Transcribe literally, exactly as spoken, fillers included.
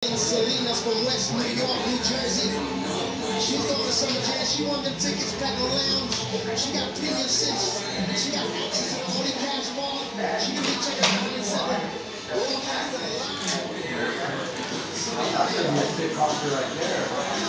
Queen Selena's from West New York, New Jersey. She's throwing a summer jam. She won them tickets, Platinum Lounge. She got premium seats. She got access to the Only Cash Bar. She can be checked out nine seven. Broadcasting live. That's a big concert right there.